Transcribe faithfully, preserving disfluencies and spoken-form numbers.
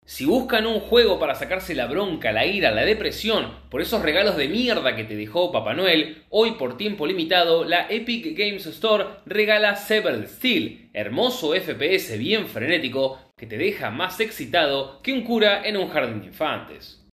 Si buscan un juego para sacarse la bronca, la ira, la depresión por esos regalos de mierda que te dejó Papá Noel, hoy por tiempo limitado la Epic Games Store regala Severed Steel, hermoso F P S bien frenético que te deja más excitado que un cura en un jardín de infantes.